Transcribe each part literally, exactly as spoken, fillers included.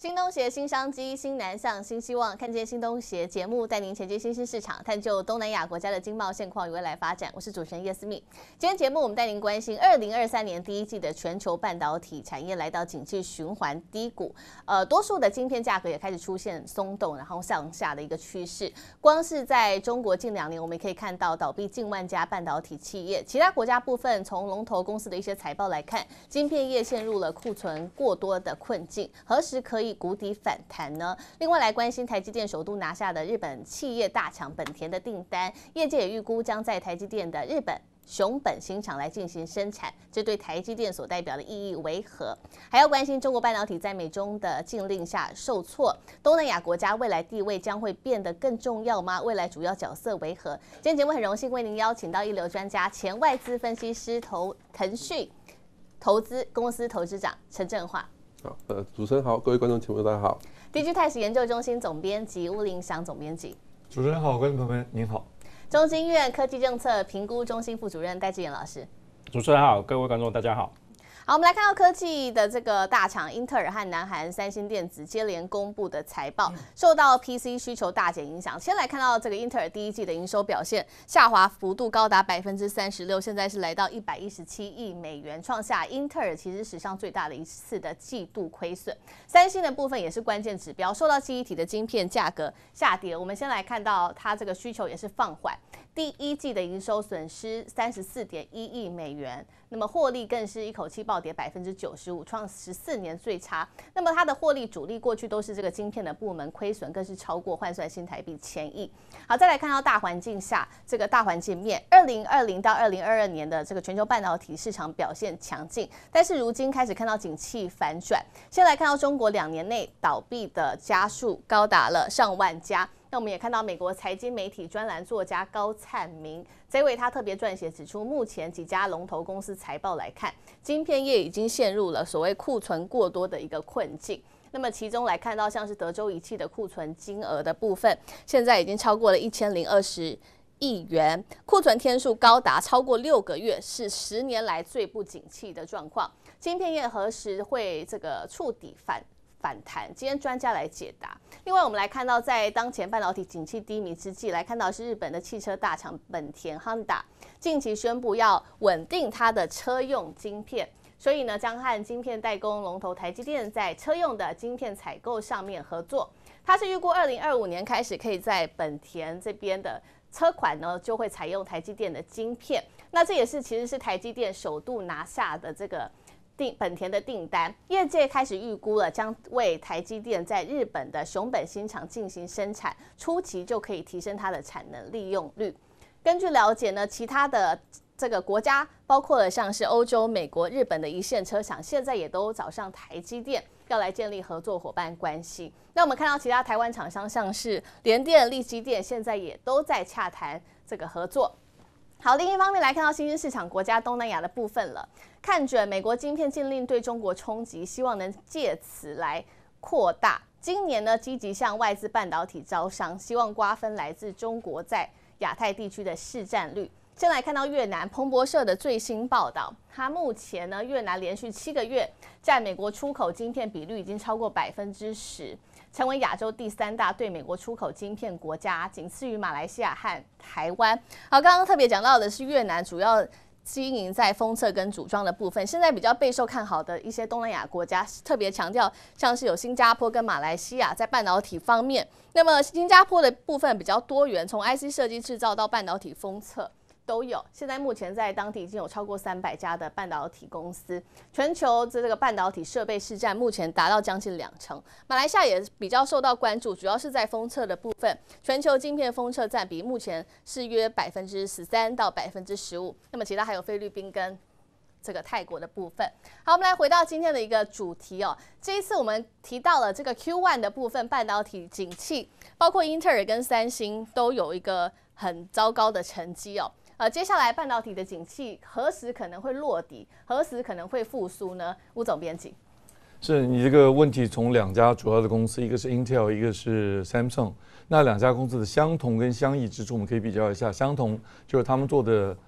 新东协新商机、新南向、新希望，看见新东协节目带您前进新兴市场，探究东南亚国家的经贸现况与未来发展。我是主持人叶思密。今天节目我们带您关心二零二三年第一季的全球半导体产业来到景气循环低谷，呃，多数的晶片价格也开始出现松动，然后向下的一个趋势。光是在中国近两年，我们也可以看到倒闭近万家半导体企业。其他国家部分，从龙头公司的一些财报来看，晶片业陷入了库存过多的困境，何时可以谷底反弹呢？另外来关心台积电首度拿下的日本企业大厂本田的订单，业界也预估将在台积电的日本熊本新厂来进行生产，这对台积电所代表的意义为何？还要关心中国半导体在美中的禁令下受挫，东南亚国家未来地位将会变得更重要吗？未来主要角色为何？今天节目很荣幸为您邀请到一流专家、前外资分析师、投腾讯投资公司投资长陈正化。 好，呃，主持人好，各位观众朋友大家好。 D G Times 研究中心总编辑吴林祥总编辑。 主持人好，观众朋友们您好。 中经院科技政策评估中心副主任戴志远老师。 主持人好，各位观众大家好。 好，我们来看到科技的这个大厂英特尔和南韩三星电子接连公布的财报，受到 P C 需求大减影响。先来看到这个英特尔第一季的营收表现下滑幅度高达百分之三十六，现在是来到一百一十七亿美元，创下英特尔其实史上最大的一次的季度亏损。三星的部分也是关键指标，受到记忆体的晶片价格下跌。我们先来看到它这个需求也是放缓，第一季的营收损失三十四点一亿美元。那么获利更是一口气暴跌百分之九十五，创十四年最差。那么它的获利主力过去都是这个晶片的部门，亏损更是超过换算新台币千亿。好，再来看到大环境下这个大环境面，二零二零到二零二二年的这个全球半导体市场表现强劲，但是如今开始看到景气反转。先来看到中国两年内倒闭的家数高达了上万家。那我们也看到美国财经媒体专栏作家高灿明，这位他特别撰写指出，目前几家龙头公司财报来看，晶片业已经陷入了所谓库存过多的一个困境。那么其中来看到像是德州仪器的库存金额的部分，现在已经超过了一千零二十亿元，库存天数高达超过六个月，是十年来最不景气的状况。晶片业何时会这个触底反反弹？今天专家来解答。另外，我们来看到，在当前半导体景气低迷之际，来看到是日本的汽车大厂本田 Honda 近期宣布要稳定它的车用晶片，所以呢，将和晶片代工龙头台积电在车用的晶片采购上面合作。它是预估二零二五年开始，可以在本田这边的车款呢就会采用台积电的晶片。那这也是其实是台积电首度拿下的这个本田的订单，业界开始预估了，将为台积电在日本的熊本新厂进行生产，初期就可以提升它的产能利用率。根据了解呢，其他的这个国家，包括了像是欧洲、美国、日本的一线车厂，现在也都找上台积电，要来建立合作伙伴关系。那我们看到其他台湾厂商，像是联电、力积电，现在也都在洽谈这个合作。好，另一方面来看到新兴市场国家东南亚的部分了，看准美国晶片禁令对中国冲击，希望能借此来扩大。今年呢，积极向外资半导体招商，希望瓜分来自中国在亚太地区的市占率。先来看到越南彭博社的最新报道，它目前呢，越南连续七个月占美国出口晶片比率已经超过百分之十。成为亚洲第三大对美国出口晶片国家，仅次于马来西亚和台湾。好，刚刚特别讲到的是越南主要经营在封测跟组装的部分，现在比较备受看好的一些东南亚国家，特别强调像是有新加坡跟马来西亚在半导体方面。那么新加坡的部分比较多元，从 I C 设计制造到半导体封测都有。现在目前在当地已经有超过三百家的半导体公司，全球这个半导体设备市占目前达到将近两成。马来西亚也比较受到关注，主要是在封测的部分，全球晶片封测占比目前是约百分之十三到百分之十五。那么其他还有菲律宾跟这个泰国的部分。好，我们来回到今天的一个主题哦。这一次我们提到了这个 Q 一 的部分，半导体景气，包括英特尔跟三星都有一个很糟糕的成绩哦。呃，接下来半导体的景气何时可能会落底，何时可能会复苏呢？吴总编辑， 是你这个问题从两家主要的公司，一个是 Intel， 一个是 Samsung。那两家公司的相同跟相异之处，我们可以比较一下。相同就是他们做的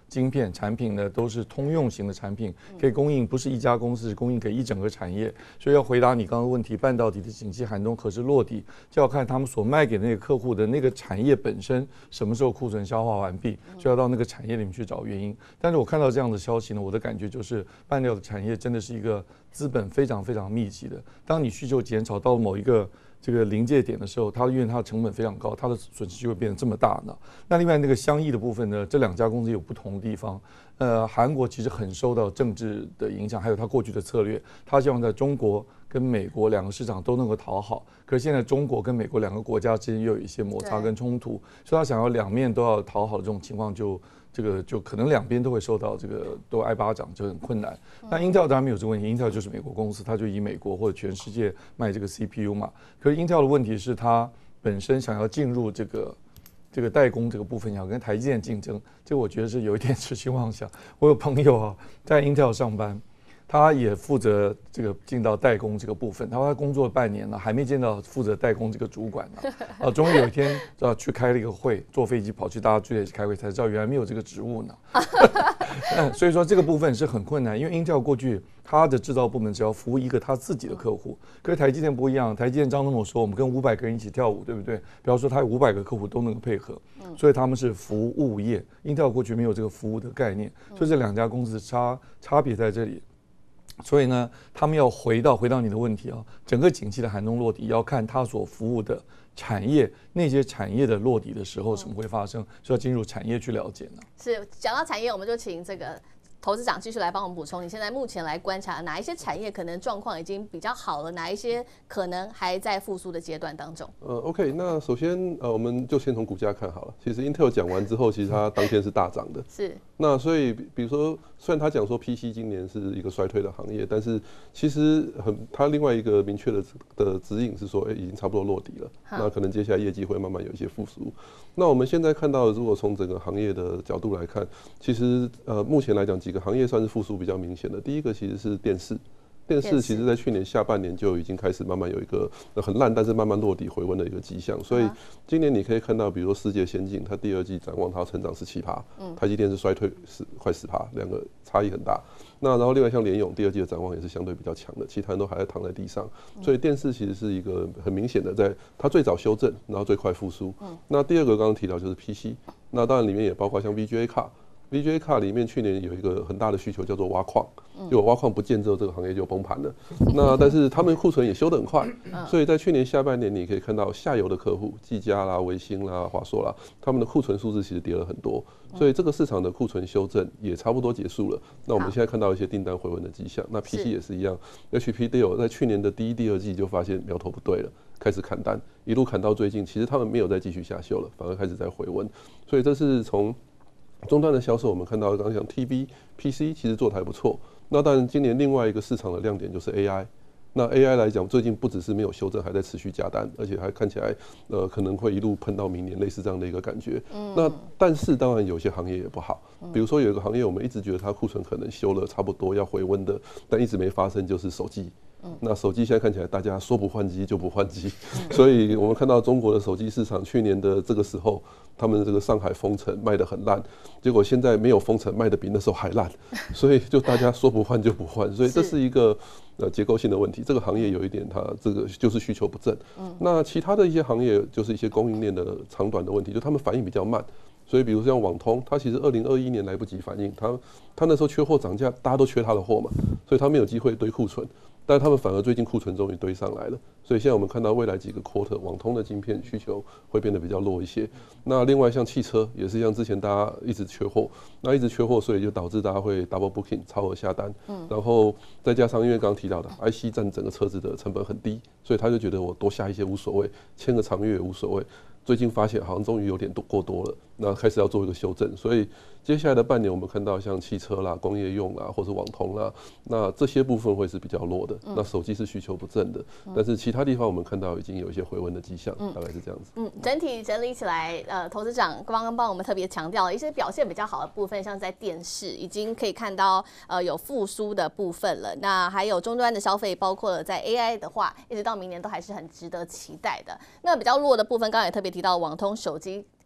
晶片产品呢都是通用型的产品，可以供应不是一家公司，是供应给一整个产业。所以要回答你刚刚的问题，半导体的景气寒冬何时落地，就要看他们所卖给那个客户的那个产业本身什么时候库存消化完毕，就要到那个产业里面去找原因。但是我看到这样的消息呢，我的感觉就是半导体产业真的是一个资本非常非常密集的。当你需求减少到某一个这个临界点的时候，它因为它的成本非常高，它的损失就会变得这么大呢。那另外那个相异的部分呢，这两家公司有不同的地方。呃，韩国其实很受到政治的影响，还有它过去的策略，它希望在中国跟美国两个市场都能够讨好。可是现在中国跟美国两个国家之间又有一些摩擦跟冲突，所以他想要两面都要讨好的这种情况就。这个就可能两边都会受到这个都挨巴掌，就很困难。那 Intel 当然没有这个问题 ，Intel 就是美国公司，它就以美国或者全世界卖这个 C P U 嘛。可是 Intel 的问题是，它本身想要进入这个这个代工这个部分，想跟台积电竞争，这个我觉得是有一点痴心妄想。我有朋友啊，在 Intel 上班。他也负责这个进到代工这个部分，他说他工作半年了，还没见到负责代工这个主管呢。啊，终于有一天啊去开了一个会，坐飞机跑去大家聚在一起开会，才知道原来没有这个职务呢。嗯，所以说这个部分是很困难，因为 Intel 过去它的制造部门只要服务一个他自己的客户，可是台积电不一样，台积电张忠谋说我们跟五百个人一起跳舞，对不对？比方说他有五百个客户都能够配合，所以他们是服务业。Intel 过去没有这个服务的概念，所以这两家公司差差别在这里。所以呢，他们要回到回到你的问题啊，整个景气的寒冬落底，要看他所服务的产业，那些产业的落底的时候，什么会发生，需要进入产业去了解呢？ 是讲到产业，我们就请这个投资长继续来帮我们补充。你现在目前来观察，哪一些产业可能状况已经比较好了，哪一些可能还在复苏的阶段当中？ 呃 ，OK， 那首先呃，我们就先从股价看好了。其实 Intel 讲完之后，其实它当天是大涨的。 是。 那所以比如说，虽然他讲说 P C 今年是一个衰退的行业，但是其实很，他另外一个明确的的指引是说，哎、欸，已经差不多落底了。那可能接下来业绩会慢慢有一些复苏。那我们现在看到的，如果从整个行业的角度来看，其实呃，目前来讲几个行业算是复苏比较明显的。第一个其实是电视。电视其实在去年下半年就已经开始慢慢有一个很烂，但是慢慢落底回温的一个迹象。所以今年你可以看到，比如说世界先进，它第二季展望它成长十七趴，台积电是衰退十快十趴，两个差异很大。那然后另外像联咏第二季的展望也是相对比较强的，其他人都还在躺在地上。所以电视其实是一个很明显的，在它最早修正，然后最快复苏。那第二个刚刚提到就是 P C， 那当然里面也包括像 V G A 卡。V G A 卡里面去年有一个很大的需求叫做挖矿，结果挖矿不见之后，这个行业就崩盘了。那但是他们库存也修得很快，所以在去年下半年你可以看到下游的客户，技嘉啦、微星啦、华硕啦，他们的库存数字其实跌了很多，所以这个市场的库存修正也差不多结束了。那我们现在看到一些订单回温的迹象，那 P C 也是一样 ，H P Dell 在去年的第一、第二季就发现苗头不对了。开始砍单，一路砍到最近，其实他们没有再继续下修了，反而开始在回温，所以这是从终端的销售，我们看到刚刚讲 T V、P C 其实做得还不错。那当然，今年另外一个市场的亮点就是 A I。那 A I 来讲，最近不只是没有修正，还在持续加单，而且还看起来呃可能会一路喷到明年，类似这样的一个感觉。嗯、那但是当然有些行业也不好，比如说有一个行业我们一直觉得它库存可能修了差不多要回温的，但一直没发生，就是手机。那手机现在看起来大家说不换机就不换机，所以我们看到中国的手机市场去年的这个时候，他们这个上海封城卖得很烂，结果现在没有封城卖得比那时候还烂，所以就大家说不换就不换，所以这是一个呃结构性的问题。这个行业有一点它这个就是需求不振，那其他的一些行业就是一些供应链的长短的问题，就他们反应比较慢。所以，比如像网通，它其实二零二一年来不及反应，它它那时候缺货涨价，大家都缺它的货嘛，所以它没有机会堆库存。但是他们反而最近库存终于堆上来了，所以现在我们看到未来几个 quarter 网通的晶片需求会变得比较弱一些。那另外像汽车也是像之前大家一直缺货，那一直缺货，所以就导致大家会 double booking 超额下单，嗯，然后再加上因为刚刚提到的 I C 占整个车子的成本很低，所以他就觉得我多下一些无所谓，签个长约也无所谓。最近发现好像终于有点多过多了，那开始要做一个修正，所以接下来的半年我们看到像汽车啦、工业用啦，或是网通啦，那这些部分会是比较弱的。那手机是需求不振的，但是其他地方我们看到已经有一些回温的迹象，大概是这样子。 嗯，整体整理起来，呃，投资长刚刚帮我们特别强调了一些表现比较好的部分，像在电视已经可以看到呃有复苏的部分了。那还有终端的消费，包括了在 A I 的话，一直到明年都还是很值得期待的。那比较弱的部分，刚刚也特别提到网通手机。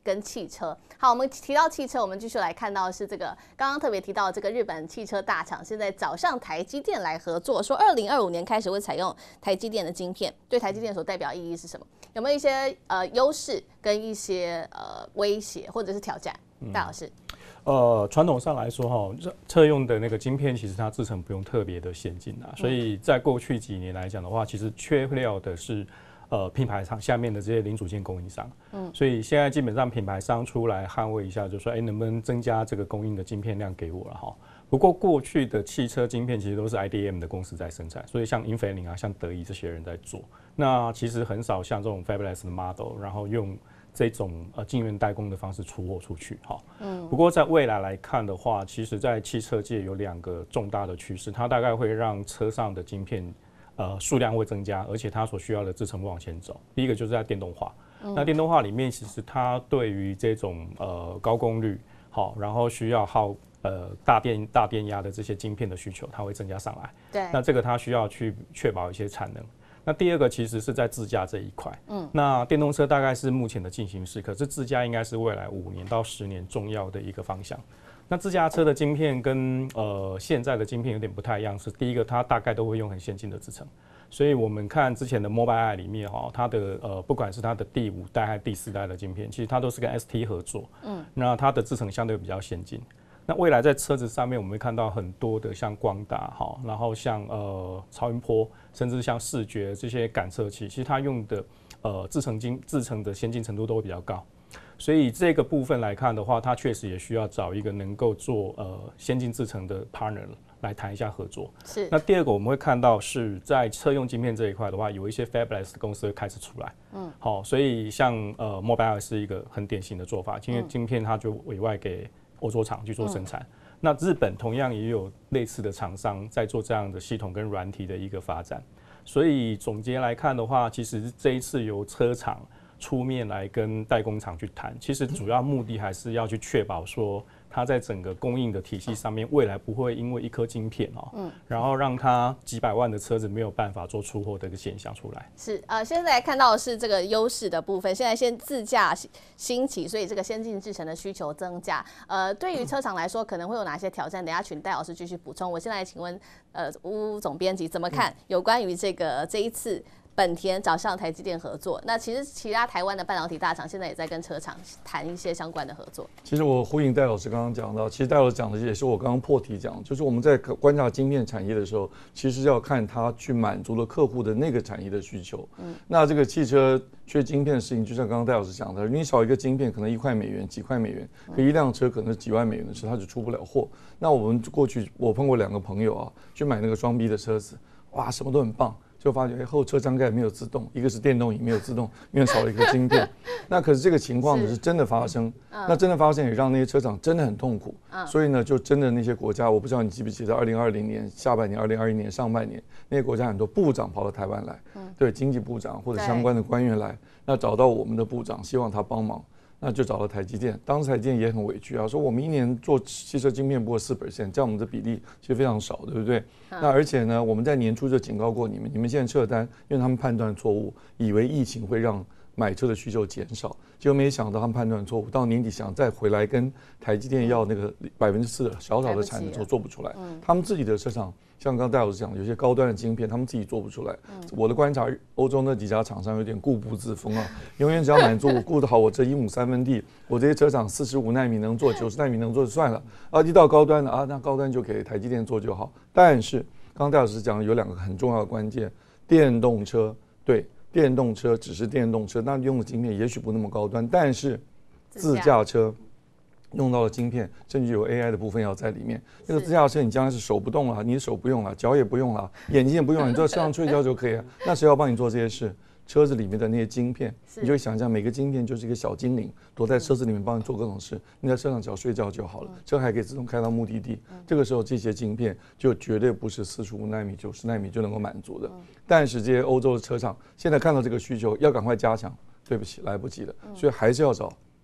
跟汽车。好，我们提到汽车，我们继续来看到的是这个刚刚特别提到这个日本汽车大厂现在找上台积电来合作，说二零二五年开始会采用台积电的晶片，对台积电所代表意义是什么？有没有一些呃优势跟一些呃威胁或者是挑战？戴老师。 呃，传统上来说，哈，车用的那个晶片其实它制程不用特别的先进啊，所以在过去几年来讲的话，其实缺料的是呃品牌厂下面的这些零组件供应商。嗯，所以现在基本上品牌商出来捍卫一下，就说，哎、欸，能不能增加这个供应的晶片量给我了哈？不过过去的汽车晶片其实都是 I D M 的公司在生产，所以像英飞凌啊、像德仪这些人在做，那其实很少像这种 Fabless 的 model， 然后用这种呃晶圆代工的方式出货出去，哈。嗯。不过在未来来看的话，其实在汽车界有两个重大的趋势，它大概会让车上的晶片呃数量会增加，而且它所需要的制程会往前走。第一个就是在电动化，嗯、那电动化里面其实它对于这种呃高功率好，然后需要耗呃大电大电压的这些晶片的需求，它会增加上来。 对。 那这个它需要去确保一些产能。那第二个其实是在自驾这一块，嗯，那电动车大概是目前的进行式，可是自驾应该是未来五年到十年重要的一个方向。那自驾车的晶片跟呃现在的晶片有点不太一样，是第一个它大概都会用很先进的制程，所以我们看之前的 Mobileye 里面哈，它的呃不管是它的第五代还是第四代的晶片，其实它都是跟 S T 合作，嗯，那它的制程相对比较先进。那未来在车子上面，我们会看到很多的像光达哈，然后像呃超音波，甚至像视觉这些感测器，其实它用的呃制程精制程的先进程度都会比较高。所以这个部分来看的话，它确实也需要找一个能够做呃先进制程的 partner 来谈一下合作。 是。 那第二个我们会看到是在车用晶片这一块的话，有一些 Fabless 的公司会开始出来。嗯。好，所以像呃 Mobileye 是一个很典型的做法，因为晶片它就委外给欧洲厂去做生产，嗯、那日本同样也有类似的厂商在做这样的系统跟软体的一个发展，所以总结来看的话，其实这一次由车厂出面来跟代工厂去谈，其实主要目的还是要去确保说，它在整个供应的体系上面，未来不会因为一颗晶片哦，嗯，然后让它几百万的车子没有办法做出货的一个现象出来。 是呃，现在看到的是这个优势的部分，现在先自驾兴起，所以这个先进制程的需求增加。呃，对于车厂来说，可能会有哪些挑战？等一下请戴老师继续补充。我现在请问呃吴总编辑怎么看有关于这个这一次本田找上台积电合作，那其实其他台湾的半导体大厂现在也在跟车厂谈一些相关的合作。 其实我呼应戴老师刚刚讲到，其实戴老师讲的也是我刚刚破题讲，就是我们在观察晶片产业的时候，其实要看它去满足了客户的那个产业的需求。嗯，那这个汽车缺晶片的事情，就像刚刚戴老师讲的，你少一个晶片可能一块美元、几块美元，可一辆车可能几万美元的车，它就出不了货。那我们过去我碰过两个朋友啊，去买那个双 B 的车子，哇，什么都很棒。就发觉，哎，后车舱盖没有自动，一个是电动椅没有自动，因为少了一个晶片。那可是这个情况呢是真的发生，嗯、那真的发生也让那些车厂真的很痛苦。嗯、所以呢，就真的那些国家，我不知道你记不记得，二零二零年下半年、二零二一年上半年，那些国家很多部长跑到台湾来，嗯、对经济部长或者相关的官员来，那找到我们的部长，希望他帮忙。那就找了台积电，当时台积电也很委屈啊，说我们一年做汽车晶片不过四 percent， 这样我们的比例其实非常少，对不对？嗯、那而且呢，我们在年初就警告过你们，你们现在撤单，因为他们判断错误，以为疫情会让买车的需求减少，结果没想到他们判断错误，到年底想再回来跟台积电要那个百分之四的小小的产能，做做不出来。嗯、他们自己的车厂，像刚刚戴老师讲，有些高端的晶片，他们自己做不出来。嗯、我的观察，欧洲那几家厂商有点固步自封啊，永远只要满足我顾得好我这一亩三分地，我这些车厂四十五奈米能做，九十奈米能做就算了。啊，一到高端了啊，那高端就给台积电做就好。但是刚刚戴老师讲有两个很重要的关键，电动车对。电动车只是电动车，那用的晶片也许不那么高端，但是自驾车用到了晶片，甚至有 A I 的部分要在里面。那个自驾车你将来是手不动了，你的手不用了，脚也不用了，眼睛也不用了，你坐车上睡觉就可以了。那谁要帮你做这些事？车子里面的那些晶片，你就会想象每个晶片就是一个小精灵，躲在车子里面帮你做各种事。你在车上只要睡觉就好了，车还可以自动开到目的地。这个时候这些晶片就绝对不是四十五奈米、九十奈米就能够满足的。但是这些欧洲的车厂现在看到这个需求，要赶快加强，对不起，来不及了，所以还是要找台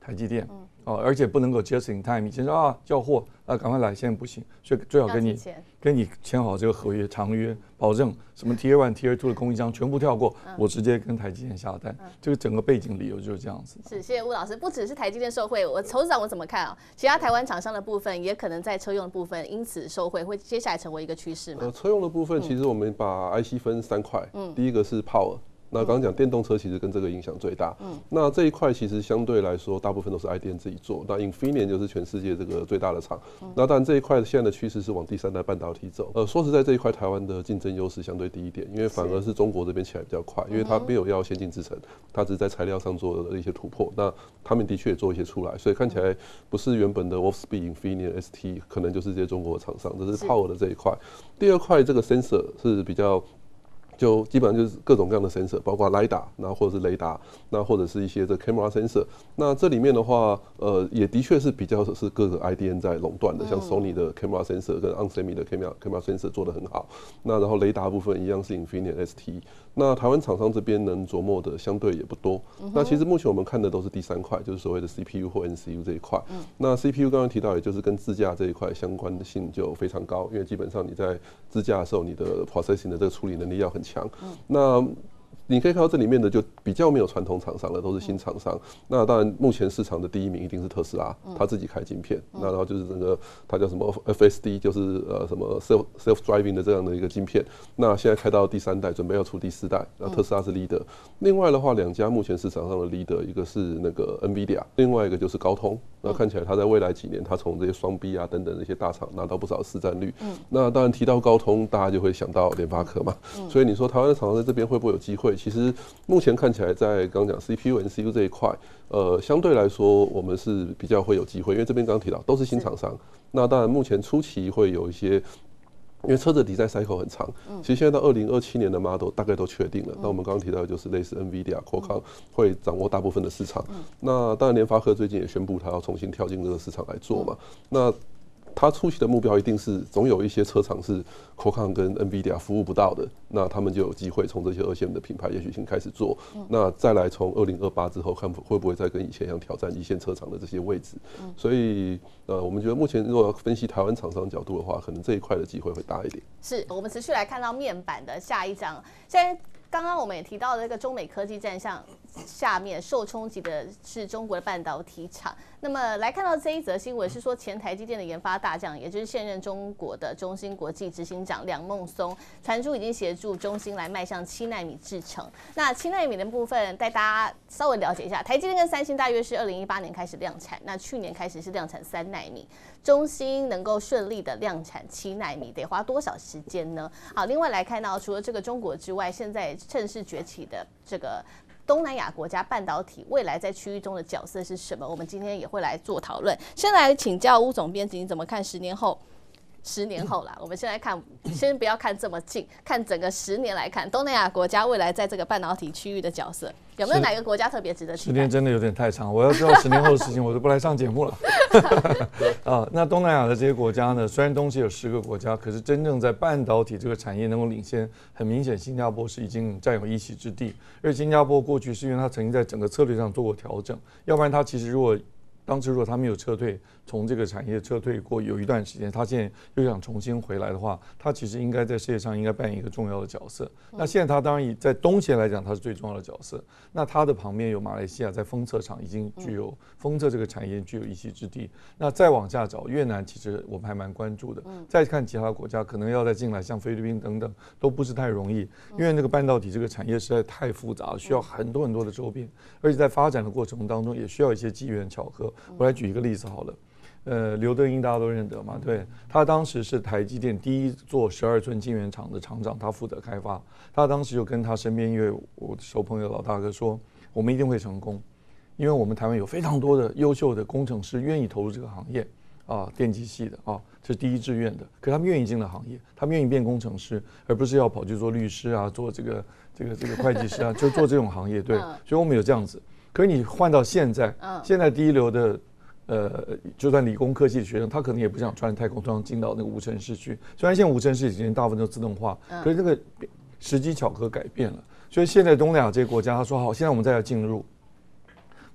台积电，哦，而且不能够 just in time， 以前说啊叫货啊赶快来，现在不行，所以最好跟你跟你签好这个合约长约，保证什么 Tier One、Tier Two 的供应商全部跳过，我直接跟台积电下单，这个整个背景理由就是这样子。 是，谢谢吴老师，不只是台积电受惠，我投资长我怎么看啊？其他台湾厂商的部分也可能在车用的部分因此受惠，会接下来成为一个趋势吗？ 呃，车用的部分其实我们把 I C 分三块，嗯，第一个是 Power。那刚刚讲电动车其实跟这个影响最大，嗯，那这一块其实相对来说，大部分都是I D M 自己做。那 Infineon 就是全世界这个最大的厂，嗯、那当然这一块现在的趋势是往第三代半导体走。呃，说实在这一块台湾的竞争优势相对低一点，因为反而是中国这边起来比较快，因为它没有要先进制程，它只是在材料上做的一些突破。那他们的确也做一些出来，所以看起来不是原本的 Wolfspeed、Infineon、S T， 可能就是这些中国的厂商，这是 Power 的这一块。第二块这个 Sensor 是比较。就基本上就是各种各样的 sensor， 包括 lidar， 然后或者是雷达，那或者是一些这 camera sensor。那这里面的话，呃，也的确是比较是各个 I D M 在垄断的，像 Sony 的 camera sensor 跟 onsemi 的 camera camera sensor 做得很好。那然后雷达部分一样是 Infineon、S T。那台湾厂商这边能琢磨的相对也不多。那其实目前我们看的都是第三块，就是所谓的 C P U 或 N C U 这一块。那 C P U 刚刚提到，也就是跟自驾这一块相关性就非常高，因为基本上你在自驾的时候，你的 processing 的这个处理能力要很强。嗯、那你可以看到这里面的就比较没有传统厂商了，都是新厂商。嗯、那当然，目前市场的第一名一定是特斯拉，嗯、他自己开晶片。嗯、那然后就是整个它叫什么 F S D， 就是呃什么 self self driving 的这样的一个晶片。那现在开到第三代，准备要出第四代。那特斯拉是 leader。嗯、另外的话，两家目前市场上的 leader， 一个是那个 NVIDIA， 另外一个就是高通。那看起来它在未来几年，它从这些双 B 啊等等这些大厂拿到不少市占率。嗯、那当然提到高通，大家就会想到联发科嘛。嗯、所以你说台湾的厂商在这边会不会有机会？其实目前看起来，在刚讲 C P U、N C U 这一块，呃，相对来说我们是比较会有机会，因为这边刚刚提到都是新厂商。那当然目前初期会有一些。因为车子design cycle很长，其实现在到二零二七年的 model 大概都确定了。那我们刚刚提到的就是类似 NVIDIA、Qualcomm 会掌握大部分的市场。那当然联发科最近也宣布它要重新跳进这个市场来做嘛。那他初期的目标一定是总有一些车厂是 Qualcomm 跟 NVIDIA 服务不到的，那他们就有机会从这些二线的品牌也许先开始做，嗯、那再来从二零二八之后看会不会再跟以前一样挑战一线车厂的这些位置。嗯、所以呃，我们觉得目前如果要分析台湾厂商角度的话，可能这一块的机会会大一点。 是我们持续来看到面板的下一章，现在。刚刚我们也提到了这个中美科技战项下面受冲击的是中国的半导体厂。那么来看到这一则新闻是说，前台积电的研发大将，也就是现任中国的中芯国际执行长梁孟松，传出已经协助中芯来迈向七奈米制程。那七奈米的部分，带大家稍微了解一下，台积电跟三星大约是二零一八年开始量产，那去年开始是量产三奈米。中芯能够顺利的量产七奈米，得花多少时间呢？好，另外来看到，除了这个中国之外，现在趁势崛起的这个东南亚国家半导体未来在区域中的角色是什么？我们今天也会来做讨论。先来请教吴总编辑，你怎么看十年后？十年后啦，我们现在看，先不要看这么近，看整个十年来看，东南亚国家未来在这个半导体区域的角色，有没有哪个国家特别值得期待？ 十年真的有点太长，我要知道十年后的事情，我都不来上节目了。啊，那东南亚的这些国家呢，虽然东西有十个国家，可是真正在半导体这个产业能够领先，很明显，新加坡是已经占有一席之地。而新加坡过去是因为它曾经在整个策略上做过调整，要不然它其实如果当时如果他没有撤退，从这个产业撤退过有一段时间，他现在又想重新回来的话，他其实应该在世界上应该扮演一个重要的角色。那现在他当然以在东协来讲，他是最重要的角色。那他的旁边有马来西亚在封测厂已经具有封测这个产业具有一席之地。那再往下找越南，其实我们还蛮关注的。再看其他国家，可能要再进来，像菲律宾等等，都不是太容易，因为那个半导体这个产业实在太复杂了，需要很多很多的周边，而且在发展的过程当中也需要一些机缘巧合。我来举一个例子好了。呃，刘德英大家都认得嘛，对，他当时是台积电第一座十二寸晶圆厂的厂长，他负责开发。他当时就跟他身边一位我的熟朋友老大哥说，我们一定会成功，因为我们台湾有非常多的优秀的工程师愿意投入这个行业啊，电机系的啊，这是第一志愿的。可是他们愿意进了行业，他们愿意变工程师，而不是要跑去做律师啊，做这个这个这个会计师啊，就做这种行业。对，所以我们有这样子。可是你换到现在，现在第一流的。呃，就算理工科系的学生，他可能也不想穿太空装进到那个无尘室去。虽然现在无尘室已经大部分都自动化，可是这个时机巧合改变了。所以现在东南亚这些国家，他说好，现在我们再来进入，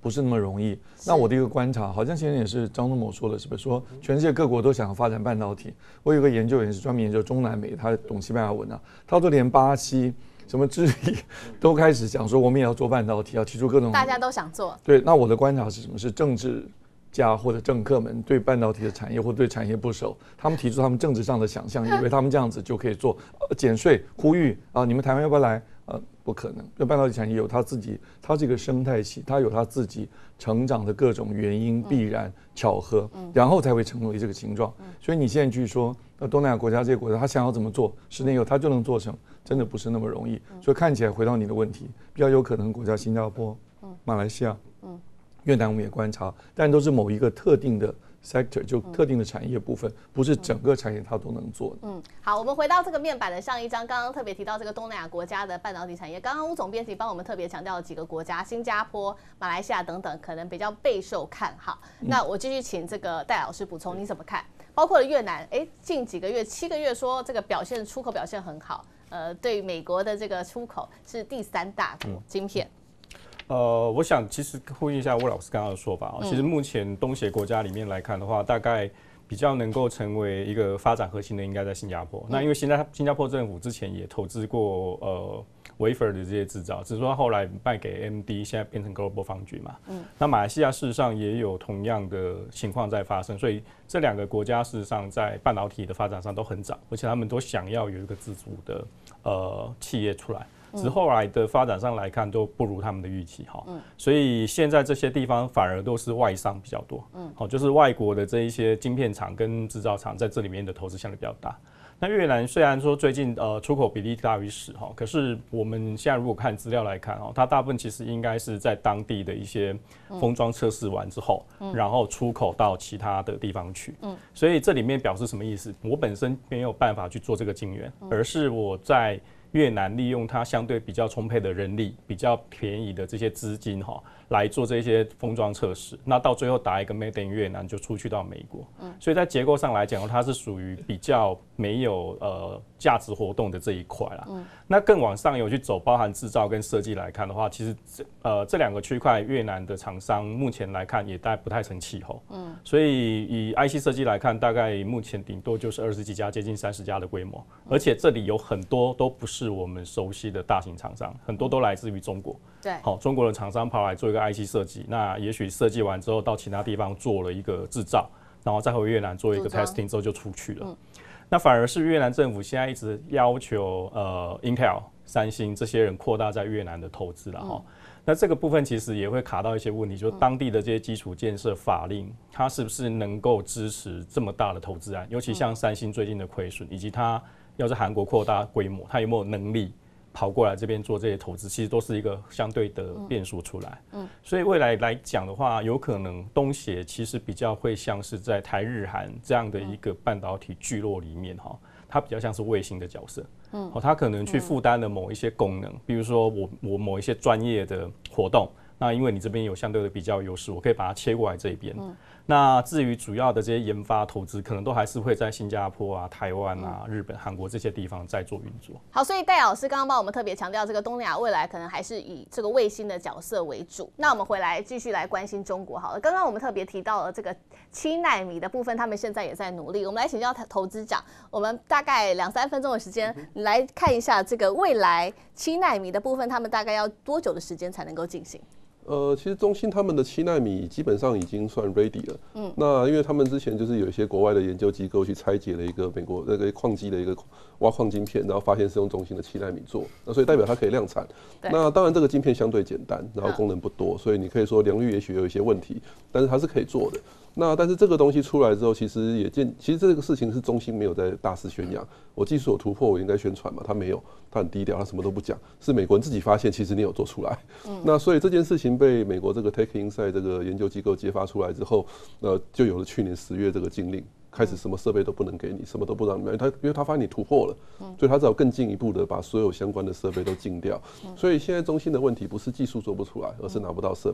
不是那么容易。那我的一个观察，好像现在也是张忠谋说的，是不是说全世界各国都想要发展半导体？我有个研究员是专门研究中南美，他懂西班牙文啊，他说连巴西、什么智利都开始讲说我们也要做半导体，要提出各种， 大家都想做。对， 那我的观察是什么？是政治家或者政客们对半导体的产业或对产业不熟，他们提出他们政治上的想象，以为他们这样子就可以做减税，呼吁啊，你们台湾要不要来？呃，不可能。因为半导体产业有它自己，它是一个生态系，它有它自己成长的各种原因、必然、巧合，然后才会成为这个形状。所以你现在去说，那东南亚国家这些国家，他想要怎么做，十年以后他就能做成，真的不是那么容易。所以看起来回到你的问题，比较有可能国家新加坡、马来西亚、越南我们也观察，但都是某一个特定的sector， 就特定的产业部分，不是整个产业它都能做的。 嗯，好，我们回到这个面板的上一张，刚刚特别提到这个东南亚国家的半导体产业，刚刚吴总编辑帮我们特别强调了几个国家，新加坡、马来西亚等等，可能比较备受看好。那我继续请这个戴老师补充，你怎么看？包括了越南，哎，近几个月、七个月说这个表现出口表现很好，呃，对美国的这个出口是第三大国晶片。 呃，我想其实呼应一下魏老师刚刚的说法啊，其实目前东协国家里面来看的话，大概比较能够成为一个发展核心的，应该在新加坡。那因为新加新加坡政府之前也投资过呃 wafer 的这些制造，只是说后来卖给 A M D， 现在变成 Global Foundry 嘛。嗯。那马来西亚事实上也有同样的情况在发生，所以这两个国家事实上在半导体的发展上都很早，而且他们都想要有一个自主的呃企业出来。只是后来的发展上来看都不如他们的预期哈，嗯、所以现在这些地方反而都是外商比较多，嗯，好，就是外国的这一些晶片厂跟制造厂在这里面的投资相对比较大。那越南虽然说最近呃出口比例大于十哈，可是我们现在如果看资料来看哦，它大部分其实应该是在当地的一些封装测试完之后，嗯、然后出口到其他的地方去，嗯，所以这里面表示什么意思？我本身没有办法去做这个晶圆，而是我在越南利用它相对比较充沛的人力、比较便宜的这些资金哈，来做这些封装测试，那到最后打一个 Made in 越南就出去到美国，嗯，所以在结构上来讲，它是属于比较没有呃价值活动的这一块啦。嗯，那更往上游去走，包含制造跟设计来看的话，其实这呃这两个区块，越南的厂商目前来看也大概不太成气候，嗯，所以以 I C 设计来看，大概目前顶多就是二十几家，接近三十家的规模，而且这里有很多都不是我们熟悉的大型厂商，很多都来自于中国。 对， 好，中国的厂商跑来做一个 I C 设计，那也许设计完之后到其他地方做了一个制造，然后再回越南做一个 testing 之后就出去了。嗯、那反而是越南政府现在一直要求呃 Intel、三星这些人扩大在越南的投资了哈。嗯、那这个部分其实也会卡到一些问题，就是当地的这些基础建设法令，它是不是能够支持这么大的投资案？尤其像三星最近的亏损，以及它要在韩国扩大规模，它有没有能力跑过来这边做这些投资，其实都是一个相对的变数出来。嗯，所以未来来讲的话，有可能东协其实比较会像是在台日韩这样的一个半导体聚落里面哈，它比较像是卫星的角色。嗯，它可能去负担了某一些功能，比如说我我某一些专业的活动，那因为你这边有相对的比较优势，我可以把它切过来这一边。嗯，那至于主要的这些研发投资，可能都还是会在新加坡啊、台湾啊、日本、韩国这些地方在做运作。 好，所以戴老师刚刚帮我们特别强调，这个东南亚未来可能还是以这个卫星的角色为主。那我们回来继续来关心中国好了。刚刚我们特别提到了这个七奈米的部分，他们现在也在努力。我们来请教投资长，我们大概两三分钟的时间，你来看一下这个未来七奈米的部分，他们大概要多久的时间才能够进行？ 呃，其实中芯他们的七奈米基本上已经算 ready 了。嗯，那因为他们之前就是有一些国外的研究机构去拆解了一个美国那个矿机的一个挖矿晶片，然后发现是用中芯的七奈米做，那所以代表它可以量产。那当然这个晶片相对简单，然后功能不多，所以你可以说良率也许有一些问题，但是它是可以做的。那但是这个东西出来之后，其实也见，其实这个事情是中芯没有在大肆宣扬。我技术有突破，我应该宣传嘛，他没有，他很低调，他什么都不讲。是美国人自己发现，其实你有做出来。嗯、那所以这件事情被美国这个 Tech Insight 这个研究机构揭发出来之后，呃，就有了去年十月这个禁令。开始什么设备都不能给你，什么都不让你买，他因为他发现你突破了，所以他只好更进一步的把所有相关的设备都禁掉。所以现在中芯的问题不是技术做不出来，而是拿不到设备。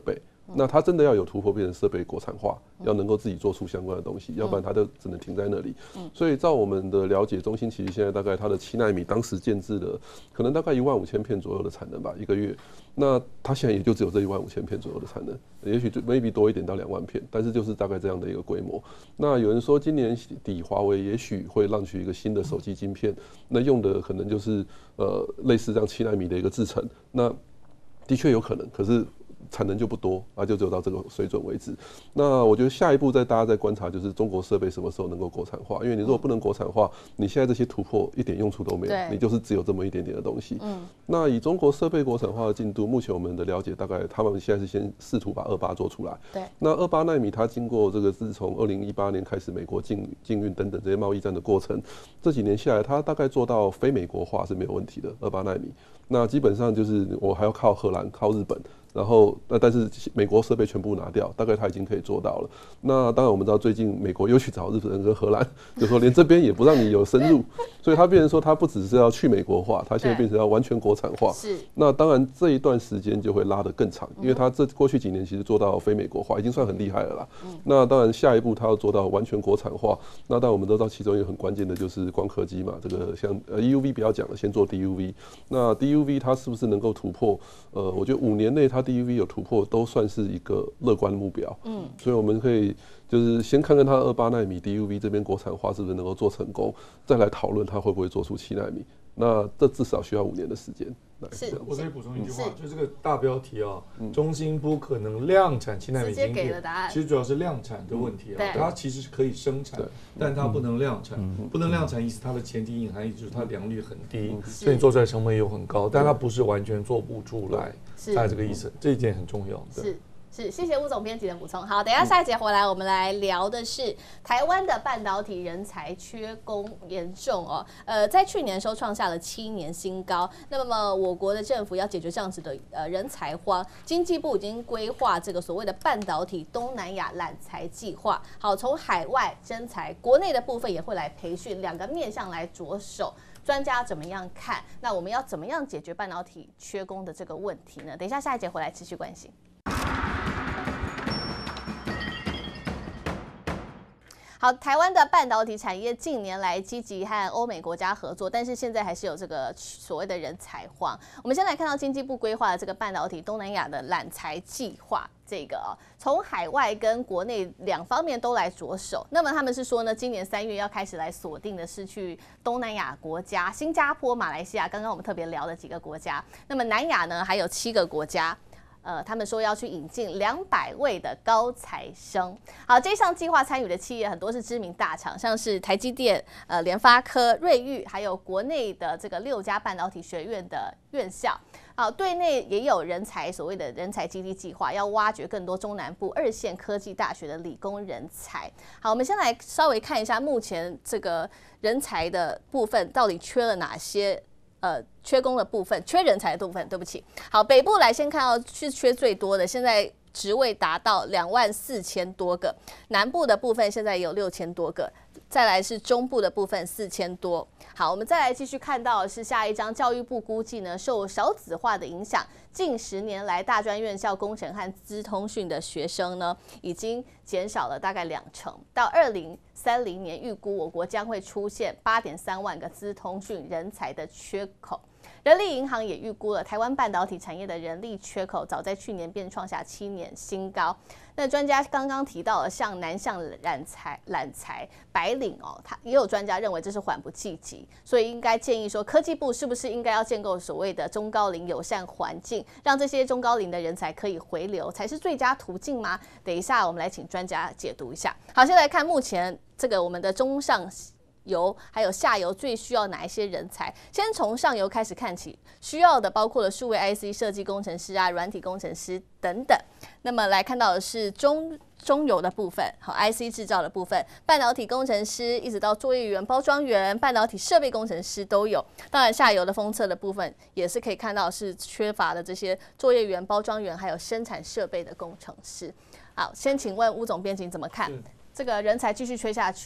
那它真的要有突破，变成设备国产化，要能够自己做出相关的东西，要不然它就只能停在那里。所以照我们的了解，中芯其实现在大概它的七奈米当时建制的，可能大概一万五千片左右的产能吧，一个月。那它现在也就只有这一万五千片左右的产能，也许就 maybe 多一点到两万片，但是就是大概这样的一个规模。那有人说今年底华为也许会launch一个新的手机晶片，那用的可能就是呃类似这样七奈米的一个制程，那的确有可能，可是产能就不多啊，就只有到这个水准为止。那我觉得下一步在大家在观察，就是中国设备什么时候能够国产化？因为你如果不能国产化，你现在这些突破一点用处都没有，你就是只有这么一点点的东西。嗯，那以中国设备国产化的进度，目前我们的了解，大概他们现在是先试图把二八做出来。 对， 那二八奈米它经过这个自从二零一八年开始，美国禁禁运等等这些贸易战的过程，这几年下来，它大概做到非美国化是没有问题的。二八奈米，那基本上就是我还要靠荷兰、靠日本。然后，那但是美国设备全部拿掉，大概他已经可以做到了。那当然我们知道，最近美国又去找日本跟荷兰，就说连这边也不让你有深入，所以它变成说，它不只是要去美国化，它现在变成要完全国产化。 是。那当然这一段时间就会拉得更长，因为它这过去几年其实做到非美国化，已经算很厉害了啦。嗯、那当然下一步它要做到完全国产化，那当然我们都知道其中一个很关键的就是光刻机嘛，这个像呃 E U V 不要讲了，先做 D U V。那 D U V 它是不是能够突破？呃，我觉得五年内它D U V 有突破，都算是一个乐观目标。嗯，所以我们可以就是先看看它二八奈米 D U V 这边国产化是不是能够做成功，再来讨论它会不会做出七奈米。那这至少需要五年的时间。 是， 我可以补充一句话，就这个大标题啊，中芯不可能量产七奈米晶片，其实主要是量产的问题啊，它其实是可以生产，但它不能量产，不能量产意思它的前提隐含义就是它良率很低，所以你做出来成本又很高，但它不是完全做不出来，大概这个意思，这一点很重要。 是。是，谢谢吴总编辑的补充。好，等一下下一节回来，我们来聊的是台湾的半导体人才缺工严重哦。呃，在去年的时候创下了七年新高。那么我国的政府要解决这样子的呃人才荒，经济部已经规划这个所谓的半导体东南亚揽才计划。好，从海外征才，国内的部分也会来培训，两个面向来着手。专家怎么样看？那我们要怎么样解决半导体缺工的这个问题呢？等一下下一节回来持续关心。好，台湾的半导体产业近年来积极和欧美国家合作，但是现在还是有这个所谓的人才荒。我们先来看到经济部规划的这个半导体东南亚的揽才计划，这个哦，从海外跟国内两方面都来着手。那么他们是说呢，今年三月要开始来锁定的是去东南亚国家，新加坡、马来西亚，刚刚我们特别聊的几个国家。那么南亚呢，还有七个国家。呃，他们说要去引进两百位的高材生。好，这项计划参与的企业很多是知名大厂，像是台积电、呃联发科、瑞昱，还有国内的这个六家半导体学院的院校。好，对内也有人才所谓的人才基地计划，要挖掘更多中南部二线科技大学的理工人才。好，我们先来稍微看一下目前这个人才的部分到底缺了哪些。呃，缺工的部分，缺人才的部分，对不起。好，北部来先看到是缺最多的，现在职位达到两万四千多个，南部的部分现在也有六千多个，再来是中部的部分四千多。好，我们再来继续看到的是下一章，教育部估计呢，受少子化的影响，近十年来大专院校工程和资通讯的学生呢，已经减少了大概两成。到二零三零年，预估我国将会出现八点三万个资通讯人才的缺口。人力银行也预估了台湾半导体产业的人力缺口，早在去年便创下七年新高。那专家刚刚提到了，像南向揽才、揽才、白领哦，他也有专家认为这是缓不济急，所以应该建议说，科技部是不是应该要建构所谓的中高龄友善环境，让这些中高龄的人才可以回流，才是最佳途径吗？等一下我们来请专家解读一下。好，先来看目前这个我们的中上游还有下游最需要哪一些人才？先从上游开始看起，需要的包括了数位 I C 设计工程师啊、软体工程师等等。那么来看到的是中中游的部分，好 I C 制造的部分，半导体工程师一直到作业员、包装员、半导体设备工程师都有。当然，下游的封测的部分也是可以看到是缺乏的这些作业员、包装员，还有生产设备的工程师。好，先请问吴总编辑怎么看这个人才继续缺下去？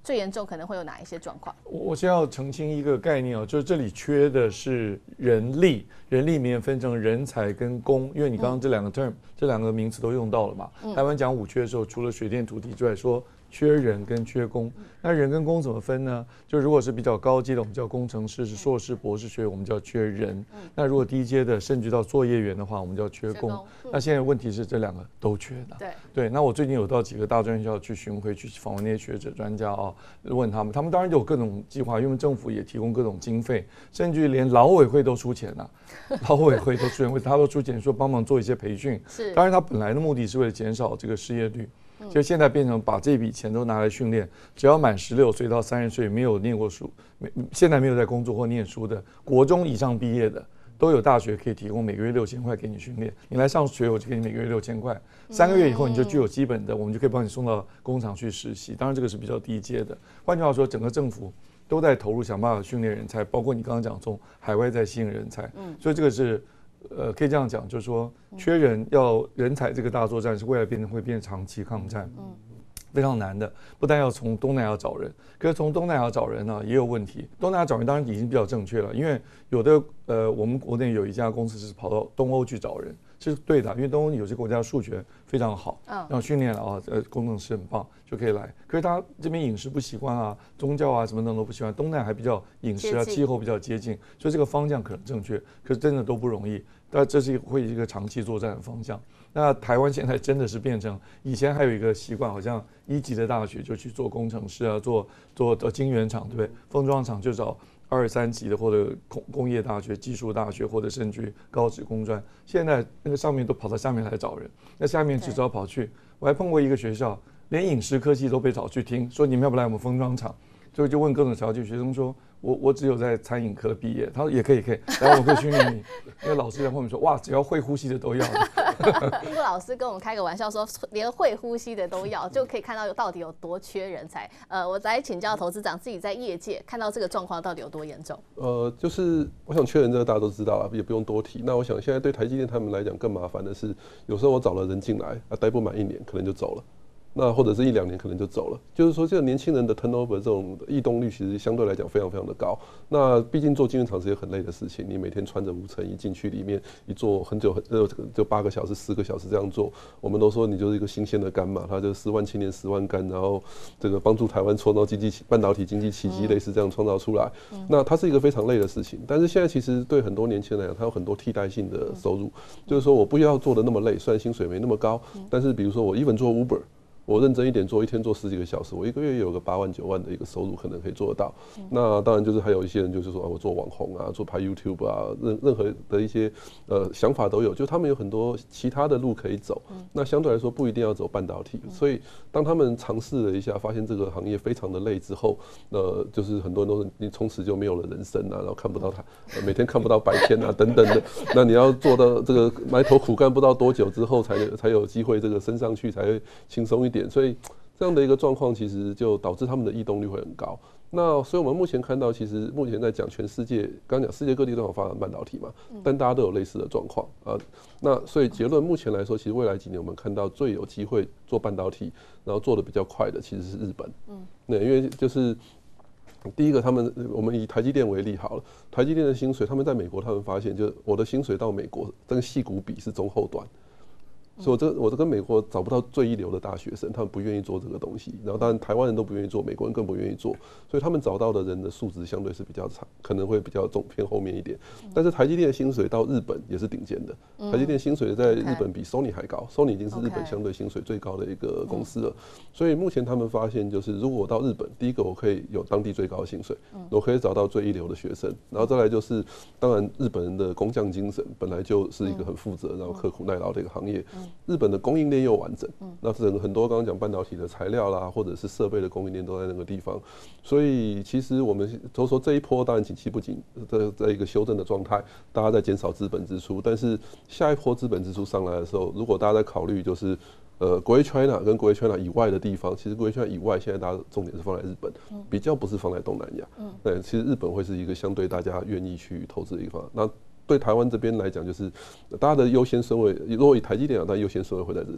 最严重可能会有哪一些状况？ 我我先要澄清一个概念哦，就是这里缺的是人力，人力里面分成人才跟工，因为你刚刚这两个 term、嗯、这两个名词都用到了嘛。嗯、台湾讲五缺的时候，除了水电土地之外，说缺人跟缺工。那人跟工怎么分呢？就如果是比较高阶的，我们叫工程师，是硕士、博士学位，我们叫缺人。那如果低阶的，甚至到作业员的话，我们叫缺工。那现在问题是这两个都缺的。 对对。那我最近有到几个大专院校去巡回，去访问那些学者专家啊，问他们，他们当然有各种计划，因为政府也提供各种经费，甚至于连劳委会都出钱了、啊，劳委会都出钱，他都出钱说帮忙做一些培训。 是。 当然，他本来的目的是为了减少这个失业率。就现在变成把这笔钱都拿来训练，只要满十六岁到三十岁没有念过书，没现在没有在工作或念书的，国中以上毕业的，都有大学可以提供每个月六千块给你训练。你来上学，我就给你每个月六千块，三个月以后你就具有基本的，我们就可以帮你送到工厂去实习。当然这个是比较低阶的。换句话说，整个政府都在投入想办法训练人才，包括你刚刚讲从海外在吸引人才，所以这个是。呃，可以这样讲，就是说，缺人要人才这个大作战是未来变成会变长期抗战，嗯，非常难的。不但要从东南亚找人，可是从东南亚找人呢也有问题。东南亚找人当然已经比较正确了，因为有的呃，我们国内有一家公司是跑到东欧去找人，是对的，因为东欧有些国家数学非常好，然后训练了啊，呃，工程师很棒就可以来。可是他这边饮食不习惯啊，宗教啊什么等都不习惯，东南亚还比较饮食啊，气候比较接近，所以这个方向可能正确，可是真的都不容易。但这是会一个长期作战的方向。那台湾现在真的是变成以前还有一个习惯，好像一级的大学就去做工程师啊，做做做晶圆厂，对不对？封装厂就找二三级的或者工工业大学、技术大学或者甚至高职工专。现在那个上面都跑到下面来找人，那下面只知道跑去。我还碰过一个学校，连饮食科技都被找去听，说你们要不来我们封装厂？所以就问各种条件，学生说。我我只有在餐饮科毕业，他说也可以可以，然后我们可以训练你。那个老师在后面说，哇，只要会呼吸的都要。 听过老师跟我们开个玩笑说，连会呼吸的都要，就可以看到到底有多缺人才。呃，我来请教投资长，自己在业界看到这个状况到底有多严重？ 呃，就是我想缺人这个大家都知道了，也不用多提。那我想现在对台积电他们来讲更麻烦的是，有时候我找了人进来，啊，待不满一年，可能就走了。那或者是一两年可能就走了，就是说这个年轻人的 turnover 这种异动率其实相对来讲非常非常的高。那毕竟做晶圆厂是一件很累的事情，你每天穿着无尘衣进去里面一做很久很呃就八个小时十个小时这样做，我们都说你就是一个新鲜的肝嘛，它就十万青年十万肝，然后这个帮助台湾创造经济半导体经济奇迹，类似这样创造出来。那它是一个非常累的事情，但是现在其实对很多年轻人来讲，它有很多替代性的收入，就是说我不要做的那么累，虽然薪水没那么高，但是比如说我 even 做 Uber。我认真一点做，一天做十几个小时，我一个月也有个八万九万的一个收入，可能可以做得到。嗯、那当然就是还有一些人就是说，啊、我做网红啊，做拍 YouTube 啊，任任何的一些呃想法都有，就他们有很多其他的路可以走。嗯、那相对来说不一定要走半导体，嗯、所以当他们尝试了一下，发现这个行业非常的累之后，呃，就是很多人都是你从此就没有了人生啊，然后看不到他、呃、每天看不到白天啊等等的。那你要做到这个埋头苦干不知道多久之后才才有机会这个升上去，才会轻松一点。所以这样的一个状况，其实就导致他们的异动率会很高。那所以我们目前看到，其实目前在讲全世界，刚刚讲世界各地都有发展半导体嘛，但大家都有类似的状况啊。那所以结论目前来说，其实未来几年我们看到最有机会做半导体，然后做的比较快的其实是日本。嗯，对，因为就是第一个，他们我们以台积电为例好了，台积电的薪水，他们在美国，他们发现就是我的薪水到美国跟矽谷比是中后段。所以我这我这跟美国找不到最一流的大学生，他们不愿意做这个东西。然后当然台湾人都不愿意做，美国人更不愿意做，所以他们找到的人的素质相对是比较差，可能会比较重偏后面一点。但是台积电的薪水到日本也是顶尖的，台积电薪水在日本比 Sony 还高 ，Sony 已经是日本相对薪水最高的一个公司了。所以目前他们发现就是，如果我到日本，第一个我可以有当地最高的薪水，我可以找到最一流的学生，然后再来就是，当然日本人的工匠精神本来就是一个很负责，然后刻苦耐劳的一个行业。日本的供应链又完整，那整个很多刚刚讲半导体的材料啦，或者是设备的供应链都在那个地方，所以其实我们都说这一波当然景气不景，在在一个修正的状态，大家在减少资本支出，但是下一波资本支出上来的时候，如果大家在考虑就是呃国 China 跟国 China 以外的地方，其实国 China 以外现在大家重点是放在日本，比较不是放在东南亚，对，其实日本会是一个相对大家愿意去投资的地方。那对台湾这边来讲，就是大家的优先顺位，如果以台积电讲，它优先顺位会在这里。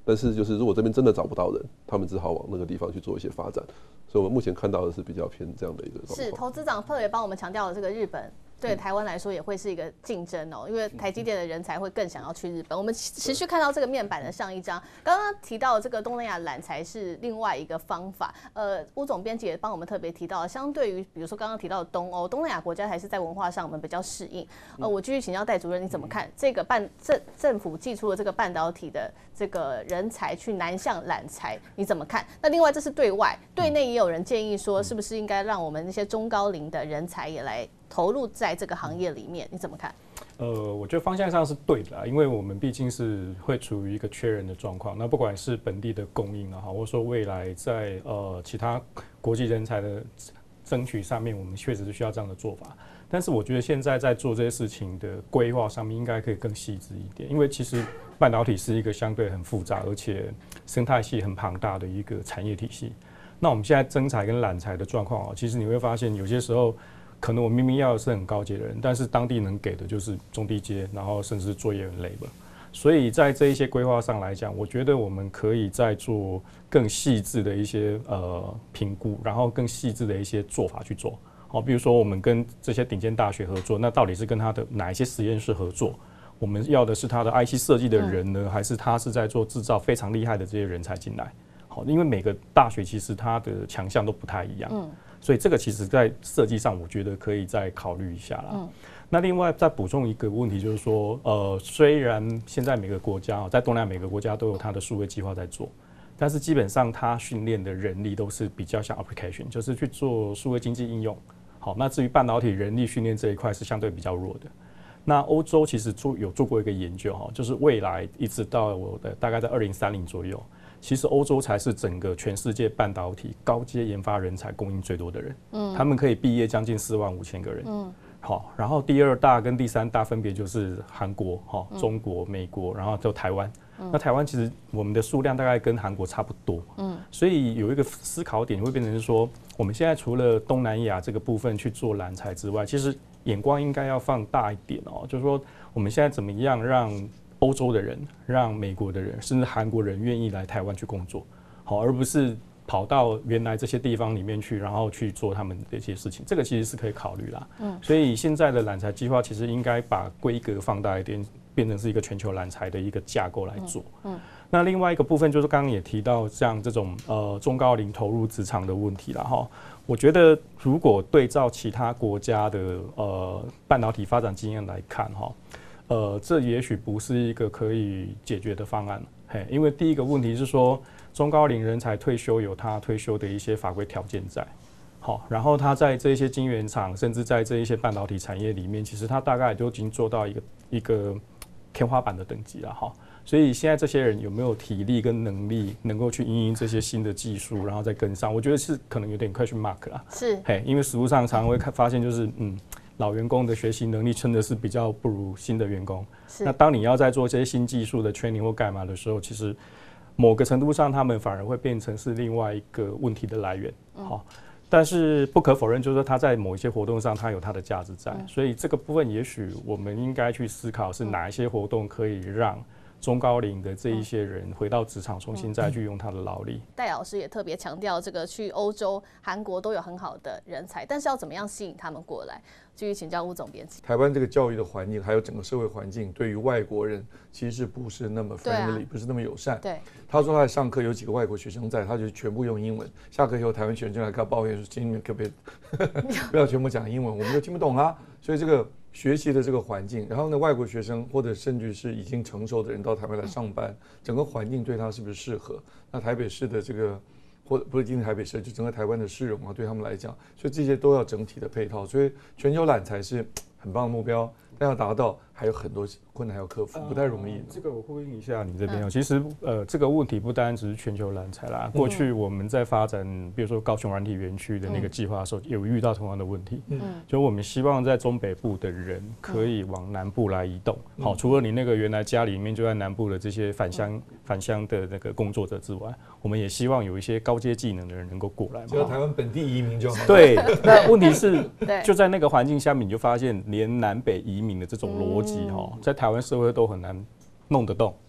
但是就是如果这边真的找不到人，他们只好往那个地方去做一些发展。所以我们目前看到的是比较偏这样的一个状况。 是投资长特别帮我们强调了这个日本。对台湾来说也会是一个竞争哦，因为台积电的人才会更想要去日本。我们持续看到这个面板的上一张，刚刚提到这个东南亚揽才是另外一个方法。呃，吴总编辑也帮我们特别提到，相对于比如说刚刚提到的东欧、东南亚国家，还是在文化上我们比较适应。呃，我继续请教戴主任，你怎么看这个半政政府寄出的这个半导体的这个人才去南向揽才，你怎么看？那另外这是对外，对内也有人建议说，是不是应该让我们那些中高龄的人才也来投入在这个行业里面，你怎么看？ 呃，我觉得方向上是对的啦，因为我们毕竟是会处于一个缺人的状况。那不管是本地的供应啊，或者说未来在呃其他国际人才的争取上面，我们确实是需要这样的做法。但是我觉得现在在做这些事情的规划上面，应该可以更细致一点，因为其实半导体是一个相对很复杂，而且生态系很庞大的一个产业体系。那我们现在征才跟揽才的状况哦，其实你会发现有些时候。可能我明明要的是很高阶的人，但是当地能给的就是中低阶，然后甚至作业很累吧。所以在这一些规划上来讲，我觉得我们可以再做更细致的一些呃评估，然后更细致的一些做法去做。好，比如说我们跟这些顶尖大学合作，那到底是跟他的哪一些实验室合作？我们要的是他的 I C 设计的人呢，还是他是在做制造非常厉害的这些人才进来？好，因为每个大学其实它的强项都不太一样。嗯，所以这个其实在设计上，我觉得可以再考虑一下啦。嗯，那另外再补充一个问题，就是说，呃，虽然现在每个国家在东南亚每个国家都有它的数位计划在做，但是基本上它训练的人力都是比较像 application， 就是去做数位经济应用。好，那至于半导体人力训练这一块是相对比较弱的。那欧洲其实做有做过一个研究哈，就是未来一直到我的大概在二零三零左右。其实欧洲才是整个全世界半导体高阶研发人才供应最多的人，嗯，他们可以毕业将近四万五千个人，嗯，好，然后第二大跟第三大分别就是韩国、哈、中国、美国，然后就台湾。嗯、那台湾其实我们的数量大概跟韩国差不多，嗯，所以有一个思考点会变成是说，我们现在除了东南亚这个部分去做揽才之外，其实眼光应该要放大一点哦，就是说我们现在怎么样让欧洲的人、让美国的人，甚至韩国人愿意来台湾去工作，好，而不是跑到原来这些地方里面去，然后去做他们的一些事情。这个其实是可以考虑啦。嗯，所以现在的揽才计划其实应该把规格放大一点，变成是一个全球揽才的一个架构来做。嗯，嗯那另外一个部分就是刚刚也提到像这种呃中高龄投入职场的问题啦哈。我觉得如果对照其他国家的呃半导体发展经验来看哈。呃，这也许不是一个可以解决的方案，嘿，因为第一个问题是说，中高龄人才退休有他退休的一些法规条件在，好，然后他在这些晶圆厂，甚至在这一些半导体产业里面，其实他大概都已经做到一个一个天花板的等级了，哈，所以现在这些人有没有体力跟能力能够去因应这些新的技术，然后再跟上？我觉得是可能有点question mark 啦， 是， 嘿，因为实务上常常会看发现就是嗯。老员工的学习能力真的是比较不如新的员工。那当你要在做这些新技术的 training 或干嘛的时候，其实某个程度上，他们反而会变成是另外一个问题的来源。好、嗯，但是不可否认，就是说他在某一些活动上，他有他的价值在。嗯、所以这个部分，也许我们应该去思考，是哪一些活动可以让中高龄的这一些人回到职场，重新再去用他的劳力。 戴老师也特别强调，这个去欧洲、韩国都有很好的人才，但是要怎么样吸引他们过来？继续请教吴总编辑。 台湾这个教育的环境，还有整个社会环境，对于外国人其实不是那么 friendly，、啊、不是那么友善。 对， 他说他在上课有几个外国学生在，他就全部用英文。下课以后，台湾学生就来跟他抱怨说：“今天可不可以不要全部讲英文，我们都听不懂啊。”所以这个学习的这个环境，然后呢，外国学生或者甚至是已经成熟的人到台湾来上班，整个环境对他是不是适合？那台北市的这个。或者不是仅仅台北市，就整个台湾的市容啊，对他们来讲，所以这些都要整体的配套。所以全球揽才是很棒的目标，但要达到还有很多困难要克服，不太容易、呃。 这个我呼应一下你这边哦，其实呃这个问题不单只是全球揽才啦，过去我们在发展，比如说高雄软体园区的那个计划的时候，有遇到同样的问题，嗯，就我们希望在中北部的人可以往南部来移动。好，除了你那个原来家里面就在南部的这些返乡返乡的那个工作者之外，我们也希望有一些高阶技能的人能够过来嘛。 只要台湾本地移民就好。 对，那问题是，就在那个环境下面，你就发现连南北移民的这种逻辑哈，在台湾社会都很难弄得动。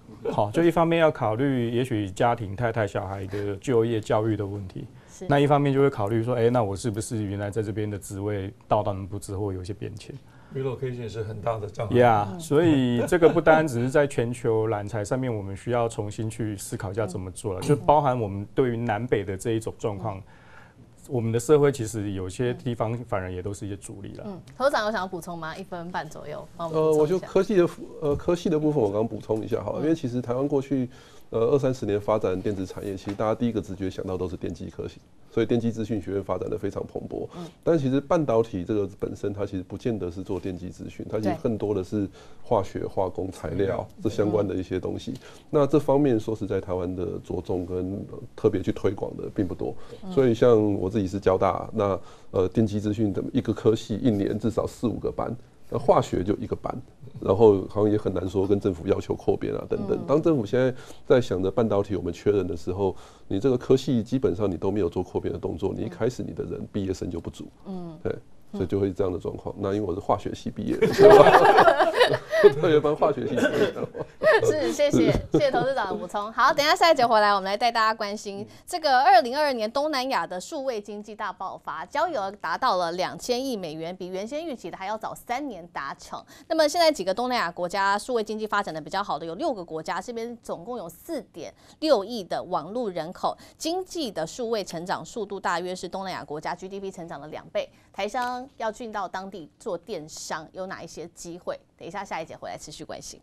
好，就一方面要考虑也许家庭、太太、小孩的就业、教育的问题，那一方面就会考虑说，哎、欸，那我是不是原来在这边的职位到到不之后有一些变迁？ relocation 是很大的障碍。 Yeah， 所以这个不单只是在全球揽才上面，我们需要重新去思考一下怎么做了，就包含我们对于南北的这一种状况。 我们的社会其实有些地方反而也都是一些阻力了。 嗯，头长有想要补充吗？一分半左右，帮我们呃，我就科技的呃科系的部分，我刚刚补充一下好了，嗯、因为其实台湾过去呃二三十年发展电子产业，其实大家第一个直觉想到都是电机科系，所以电机资讯学院发展的非常蓬勃。嗯，但其实半导体这个本身，它其实不见得是做电机资讯，它其实更多的是化学、化工、材料这相关的一些东西。嗯、那这方面说实在，台湾的着重跟特别去推广的并不多，嗯、所以像我自己是交大，那呃电机资讯的一个科系一年至少四五个班，那化学就一个班，然后好像也很难说跟政府要求扩编啊等等。当政府现在在想着半导体我们缺人的时候，你这个科系基本上你都没有做扩编的动作，你一开始你的人毕业生就不足，嗯，对。所以就会这样的状况。那因为我是化学系毕业的，特别帮化学系毕业的。 是，谢谢谢谢董事长的补充。好，等一下下一节回来，我们来带大家关心这个二零二二年东南亚的数位经济大爆发，交易额达到了两千亿美元，比原先预期的还要早三年达成。那么现在几个东南亚国家数位经济发展的比较好的有六个国家，这边总共有四点六亿的网络人口，经济的数位成长速度大约是东南亚国家 G D P 成长的两倍。台商要进到当地做电商有哪一些机会？等一下下一节回来持续关心。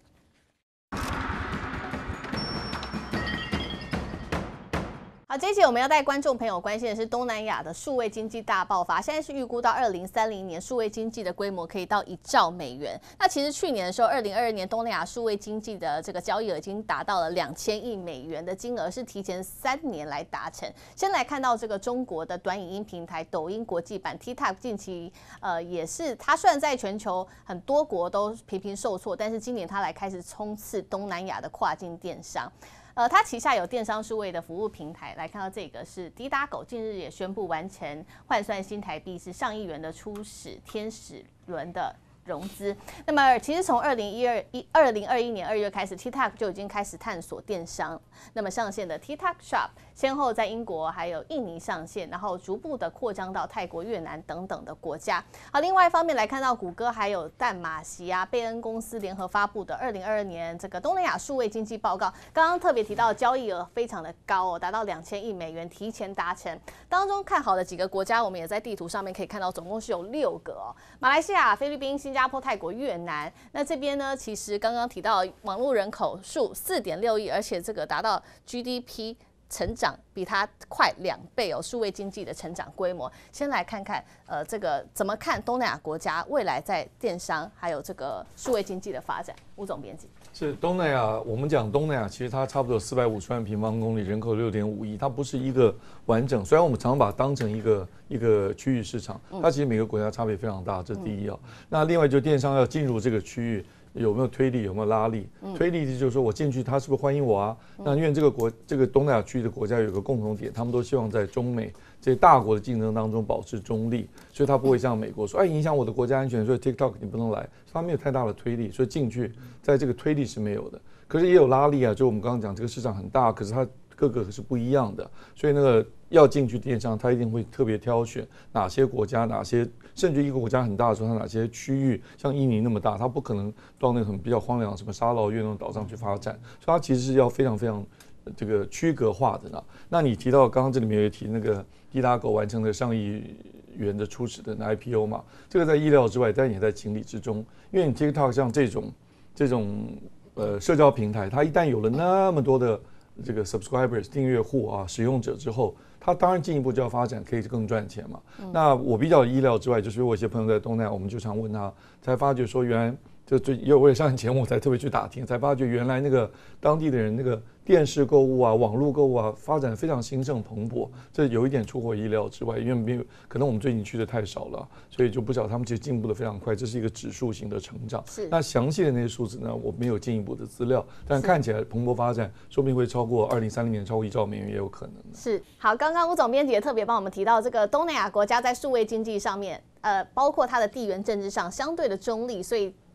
好，这一节我们要带观众朋友关心的是东南亚的数位经济大爆发，现在是预估到二零三零年数位经济的规模可以到一兆美元。那其实去年的时候，二零二二年东南亚数位经济的这个交易额已经达到了两千亿美元的金额，是提前三年来达成。先来看到这个中国的短影音平台抖音国际版 TikTok， 近期呃也是它虽然在全球很多国都频频受挫，但是今年它来开始冲刺东南亚的跨境电商。呃，它旗下有电商数位的服务平台，来看到这个是滴答狗，近日也宣布完成换算新台币是上亿元的初始天使轮的融资。那么，其实从二零一二一二零二一年二月开始 ，TikTok 就已经开始探索电商。那么上线的 TikTok Shop 先后在英国还有印尼上线，然后逐步的扩张到泰国、越南等等的国家。好，另外一方面来看到谷歌还有淡马锡啊、贝恩公司联合发布的二零二二年这个东南亚数位经济报告，刚刚特别提到交易额非常的高哦，达到两千亿美元，提前达成。当中看好的几个国家，我们也在地图上面可以看到，总共是有六个哦：马来西亚、菲律宾、新加坡、泰国、越南。那这边呢，其实刚刚提到网络人口数四点六亿，而且这个达到 G D P 成长比它快两倍哦，数位经济的成长规模。先来看看，呃，这个怎么看东南亚国家未来在电商还有这个数位经济的发展？吴总编辑， 是东南亚，我们讲东南亚，其实它差不多有四百五十万平方公里，人口六点五亿，它不是一个完整。虽然我们常把它当成一个一个区域市场，它其实每个国家差别非常大，这是第一啊。那另外就电商要进入这个区域。有没有推力？有没有拉力？推力就是说我进去，他是不是欢迎我啊？那因为这个国这个东南亚区域的国家有个共同点，他们都希望在中美这些大国的竞争当中保持中立，所以他不会像美国说，哎，影响我的国家安全，所以 TikTok 你不能来，他没有太大的推力，所以进去在这个推力是没有的。可是也有拉力啊，就我们刚刚讲这个市场很大，可是它各个是不一样的，所以那个要进去电商，他一定会特别挑选哪些国家，哪些甚至一个国家很大的时候，它哪些区域，像印尼那么大，它不可能到那个很比较荒凉什么沙劳越那种岛上去发展，所以它其实是要非常非常这个区隔化的呢。那你提到刚刚这里面也提那个滴答狗完成了上亿元的初始的 I P O 嘛，这个在意料之外，但也在情理之中，因为你 TikTok 像这种这种呃社交平台，它一旦有了那么多的这个 subscribers 订阅户啊使用者之后，它当然进一步就要发展，可以更赚钱嘛。嗯、那我比较意料之外，就是我有些朋友在东南亚，我们就常问他，才发觉说原来就最因为我也上节目才特别去打听，才发觉原来那个当地的人那个电视购物啊、网络购物啊发展非常兴盛蓬勃，这有一点出乎意料之外，因为没有可能我们最近去的太少了，所以就不晓得他们其实进步的非常快，这是一个指数型的成长。那详细的那些数字呢，我没有进一步的资料，但看起来蓬勃发展，说不定会超过二零三零年超过一兆美元也有可能。 是好，刚刚吴总编辑也特别帮我们提到，这个东南亚国家在数位经济上面，呃，包括它的地缘政治上相对的中立，所以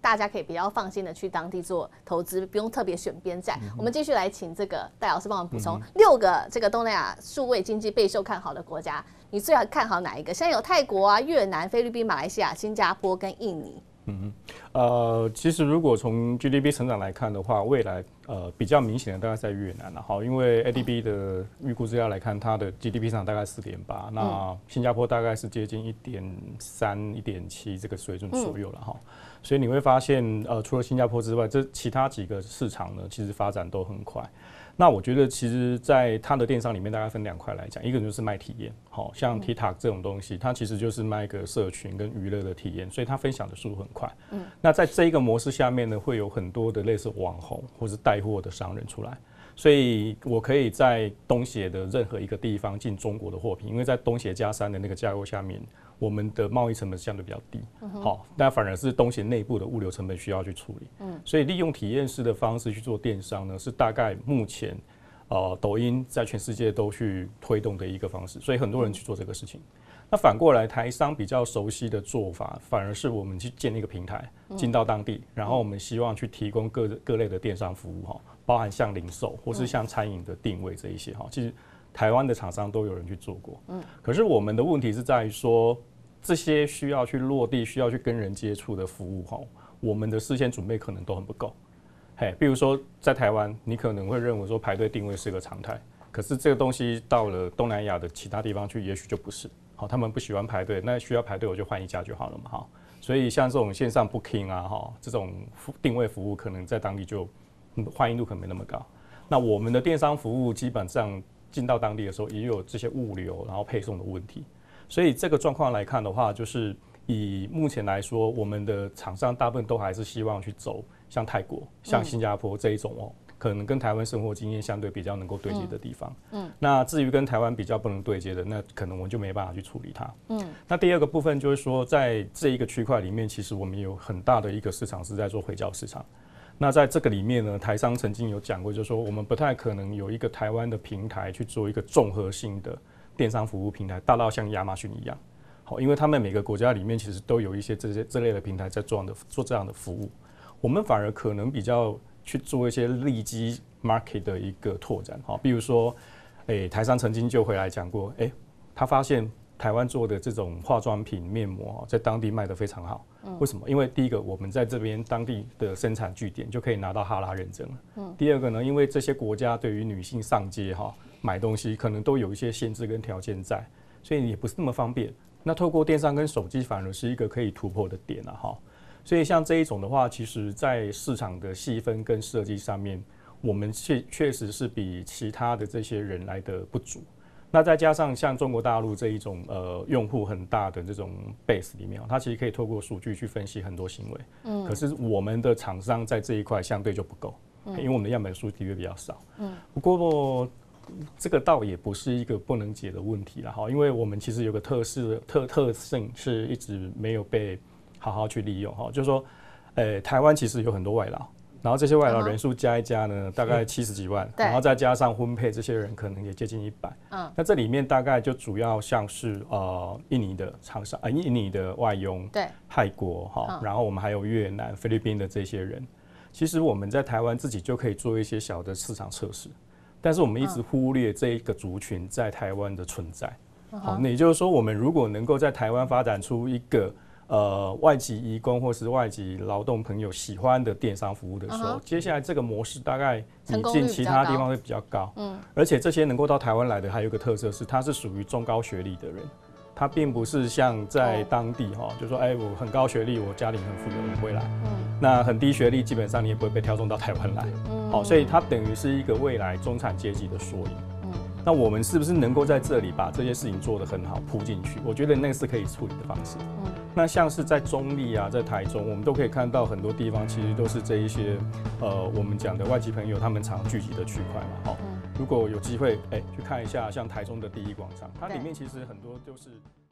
大家可以比较放心的去当地做投资，不用特别选边站。嗯、我们继续来请这个戴老师帮我们补充、嗯、六个这个东南亚数位经济备受看好的国家，你最好看好哪一个？现在有泰国啊、越南、菲律宾、马来西亚、新加坡跟印尼。 嗯呃，其实如果从 G D P 成长来看的话，未来呃比较明显的大概在越南了哈，因为 A D B 的预估资料来看，它的 G D P 成长大概四点八，那新加坡大概是接近一点三、一点七这个水准左右了哈。嗯、所以你会发现，呃，除了新加坡之外，这其他几个市场呢，其实发展都很快。那我觉得，其实，在它的电商里面，大概分两块来讲，一个就是卖体验，好像 TikTok 这种东西，它其实就是卖一个社群跟娱乐的体验，所以它分享的速度很快。嗯，那在这一个模式下面呢，会有很多的类似网红或是带货的商人出来，所以我可以在东协的任何一个地方进中国的货品，因为在东协加三的那个架构下面，我们的贸易成本相对比较低，好，但反而是东协内部的物流成本需要去处理，嗯，所以利用体验式的方式去做电商呢，是大概目前呃抖音在全世界都去推动的一个方式，所以很多人去做这个事情。那反过来，台商比较熟悉的做法，反而是我们去建立一个平台，进到当地，然后我们希望去提供各各类的电商服务哈，包含像零售或是像餐饮的定位这一些哈，其实台湾的厂商都有人去做过，嗯，可是我们的问题是在于说，这些需要去落地、需要去跟人接触的服务哈，我们的事先准备可能都很不够。嘿，比如说在台湾，你可能会认为说排队定位是个常态，可是这个东西到了东南亚的其他地方去，也许就不是。好，他们不喜欢排队，那需要排队我就换一家就好了嘛。哈，所以像这种线上 booking 啊，哈，这种定位服务可能在当地就欢迎度可能没那么高。那我们的电商服务基本上进到当地的时候，也有这些物流然后配送的问题。所以这个状况来看的话，就是以目前来说，我们的厂商大部分都还是希望去走像泰国、像新加坡这一种哦。嗯，可能跟台湾生活经验相对比较能够对接的地方，嗯，嗯那至于跟台湾比较不能对接的，那可能我们就没办法去处理它，嗯。那第二个部分就是说，在这一个区块里面，其实我们有很大的一个市场是在做回教市场。那在这个里面呢，台商曾经有讲过，就是说我们不太可能有一个台湾的平台去做一个综合性的电商服务平台，大到像亚马逊一样，好，因为他们每个国家里面其实都有一些这些这类的平台在做的做这样的服务，我们反而可能比较去做一些利基 market 的一个拓展，好，比如说，诶、欸，台商曾经就回来讲过，诶、欸，他发现台湾做的这种化妆品面膜在当地卖得非常好，嗯，为什么？因为第一个，我们在这边当地的生产据点就可以拿到哈拉认证了，嗯，第二个呢，因为这些国家对于女性上街哈买东西可能都有一些限制跟条件在，所以也不是那么方便。那透过电商跟手机反而是一个可以突破的点啊，哈。所以像这一种的话，其实在市场的细分跟设计上面，我们确确实是比其他的这些人来的不足。那再加上像中国大陆这一种呃用户很大的这种 base 里面，它其实可以透过数据去分析很多行为。嗯。可是我们的厂商在这一块相对就不够，嗯，因为我们的样本数的确比较少。嗯。不过这个倒也不是一个不能解的问题啦，哈，因为我们其实有个特色特特性是一直没有被好好去利用哈，就是说，呃，台湾其实有很多外劳，然后这些外劳人数加一加呢，大概七十几万，然后再加上婚配，这些人可能也接近一百。嗯，那这里面大概就主要像是呃印尼的厂商，呃印尼的外佣，对，泰国哈，然后我们还有越南、菲律宾的这些人，其实我们在台湾自己就可以做一些小的市场测试，但是我们一直忽略这一个族群在台湾的存在。好，那也就是说，我们如果能够在台湾发展出一个呃，外籍移工或是外籍劳动朋友喜欢的电商服务的时候， uh-huh. 接下来这个模式大概引进其他地方会比较高。嗯，而且这些能够到台湾来的，还有一个特色是，它是属于中高学历的人，它并不是像在当地哈， oh. 就说哎、欸，我很高学历，我家庭很富有，我回来。嗯，那很低学历，基本上你也不会被挑中到台湾来。嗯，好，所以它等于是一个未来中产阶级的缩影。那我们是不是能够在这里把这些事情做得很好铺进去？我觉得那个是可以处理的方式。嗯，那像是在中立啊，在台中，我们都可以看到很多地方其实都是这一些呃我们讲的外籍朋友他们常聚集的区块嘛。好，嗯，如果有机会哎、欸、去看一下像台中的第一广场，它里面其实很多就是。